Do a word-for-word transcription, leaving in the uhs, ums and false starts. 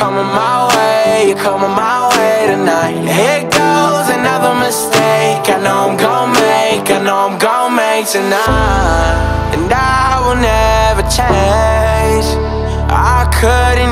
coming my way, you're coming my way tonight. Here goes another mistake I know I'm gon' make, I know I'm gon' make tonight. And I will never change, I couldn't